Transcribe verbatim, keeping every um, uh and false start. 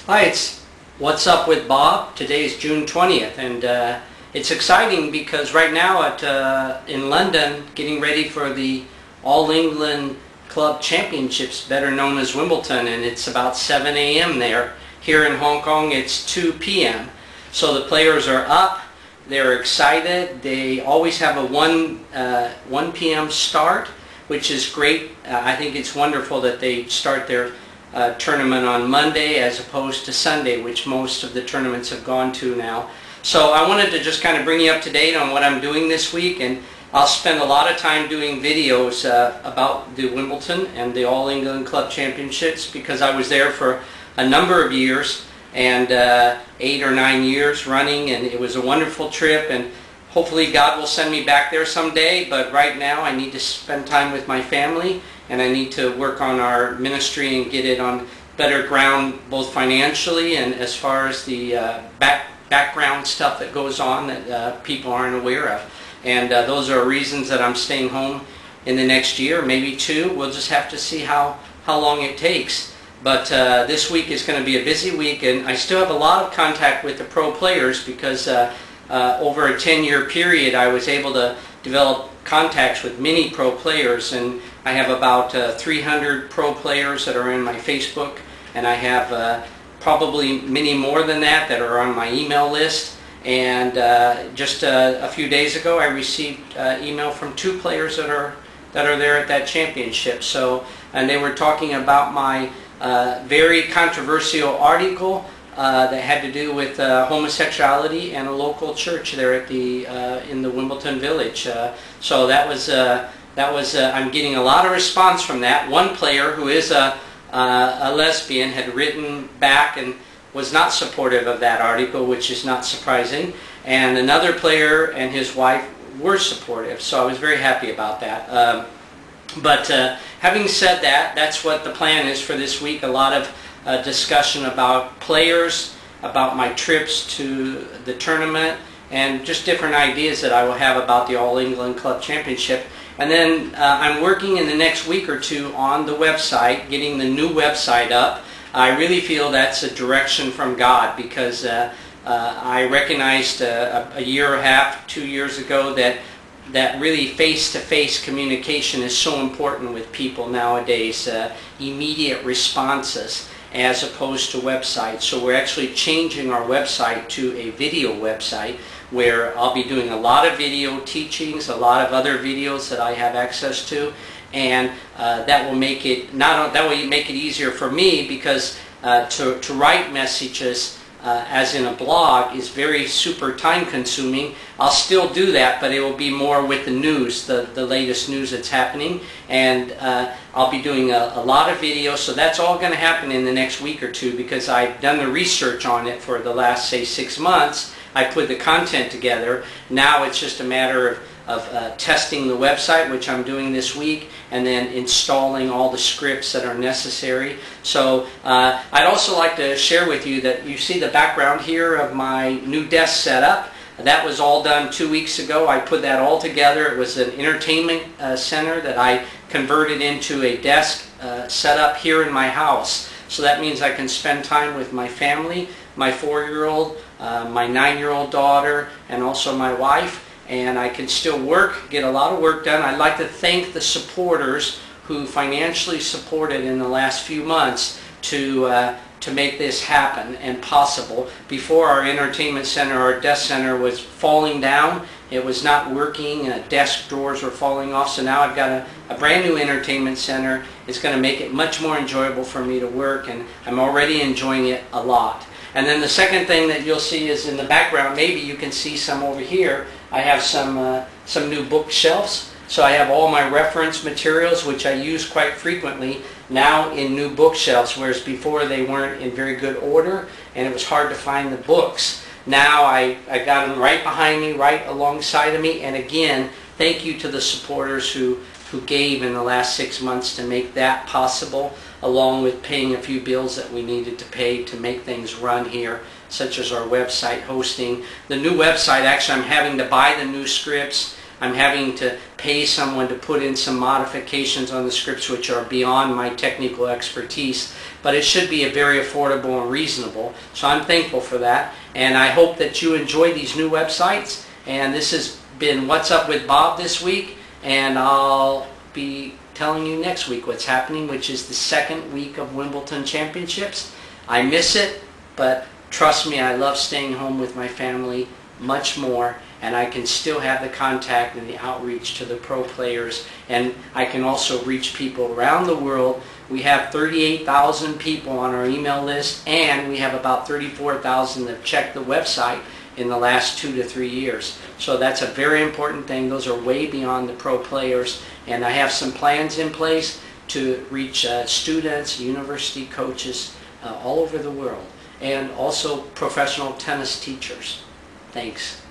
Hi, it's What's Up with Bob. Today is June twentieth, and uh, it's exciting because right now at uh, in London, getting ready for the All England Club Championships, better known as Wimbledon, and it's about seven A M there. Here in Hong Kong, it's two P M So the players are up, they're excited. They always have a one, uh, one P M start, which is great. Uh, I think it's wonderful that they start their Uh, tournament on Monday as opposed to Sunday, which most of the tournaments have gone to now. So I wanted to just kind of bring you up to date on what I'm doing this week, and I'll spend a lot of time doing videos uh, about the Wimbledon and the All England Club Championships because I was there for a number of years, and uh, eight or nine years running, and it was a wonderful trip, and hopefully God will send me back there someday. But right now I need to spend time with my family, and I need to work on our ministry and get it on better ground, both financially and as far as the uh, back, background stuff that goes on that uh, people aren't aware of. And uh, those are reasons that I'm staying home in the next year, maybe two. We'll just have to see how, how long it takes. But uh, this week is going to be a busy week, and I still have a lot of contact with the pro players because uh, uh, over a ten year period I was able to develop contacts with many pro players, and I have about uh, three hundred pro players that are in my Facebook, and I have uh, probably many more than that that are on my email list. And uh, just uh, a few days ago I received uh, email from two players that are that are there at that championship. So, and they were talking about my uh, very controversial article Uh, that had to do with uh, homosexuality and a local church there at the uh, in the Wimbledon Village. Uh, so that was uh, that was uh, I'm getting a lot of response from that. One player who is a uh, a lesbian had written back and was not supportive of that article, which is not surprising. And another player and his wife were supportive, so I was very happy about that. Um, but uh, having said that, that's what the plan is for this week. A lot of Uh, discussion about players, about my trips to the tournament, and just different ideas that I will have about the All England Club Championship. And then uh, I'm working in the next week or two on the website, getting the new website up. I really feel that's a direction from God because uh, uh, I recognized uh, a, a year and a half, two years ago that that really face-to-face communication is so important with people nowadays, uh, immediate responses as opposed to websites. So we're actually changing our website to a video website where I'll be doing a lot of video teachings, a lot of other videos that I have access to, and uh, that will make it not that will make it easier for me because uh, to to write messages Uh, as in a blog is very super time consuming. I'll still do that, but it will be more with the news, the, the latest news that's happening, and uh, I'll be doing a, a lot of videos, so that's all going to happen in the next week or two because I've done the research on it for the last, say, six months. I put the content together. Now it's just a matter of of uh, testing the website, which I'm doing this week, and then installing all the scripts that are necessary. So uh, I'd also like to share with you that you see the background here of my new desk setup. That was all done two weeks ago. I put that all together. It was an entertainment uh, center that I converted into a desk uh, setup here in my house. So that means I can spend time with my family, my four-year-old, uh, my nine-year-old daughter, and also my wife. And I can still work, get a lot of work done. I'd like to thank the supporters who financially supported in the last few months to uh, to make this happen and possible. Before, our entertainment center, our desk center was falling down. It was not working. Uh, desk drawers were falling off. So now I've got a, a brand new entertainment center. It's going to make it much more enjoyable for me to work, and I'm already enjoying it a lot. And then the second thing that you'll see is in the background, maybe you can see some over here, I have some, uh, some new bookshelves. So I have all my reference materials, which I use quite frequently, now in new bookshelves, whereas before they weren't in very good order, and it was hard to find the books. Now I, I got them right behind me, right alongside of me, and again, thank you to the supporters who, who gave in the last six months to make that possible, along with paying a few bills that we needed to pay to make things run here, such as our website hosting. The new website, actually I'm having to buy the new scripts. I'm having to pay someone to put in some modifications on the scripts which are beyond my technical expertise. but it should be a very affordable and reasonable. So I'm thankful for that, and I hope that you enjoy these new websites. And this has been What's Up with Bob this week, and I'll be telling you next week what's happening, which is the second week of Wimbledon Championships. I miss it, but trust me, I love staying home with my family much more, and I can still have the contact and the outreach to the pro players, and I can also reach people around the world. We have thirty-eight thousand people on our email list, and we have about thirty-four thousand that have checked the website in the last two to three years. So that's a very important thing. Those are way beyond the pro players, and I have some plans in place to reach uh, students, university coaches uh, all over the world, and also professional tennis teachers. Thanks.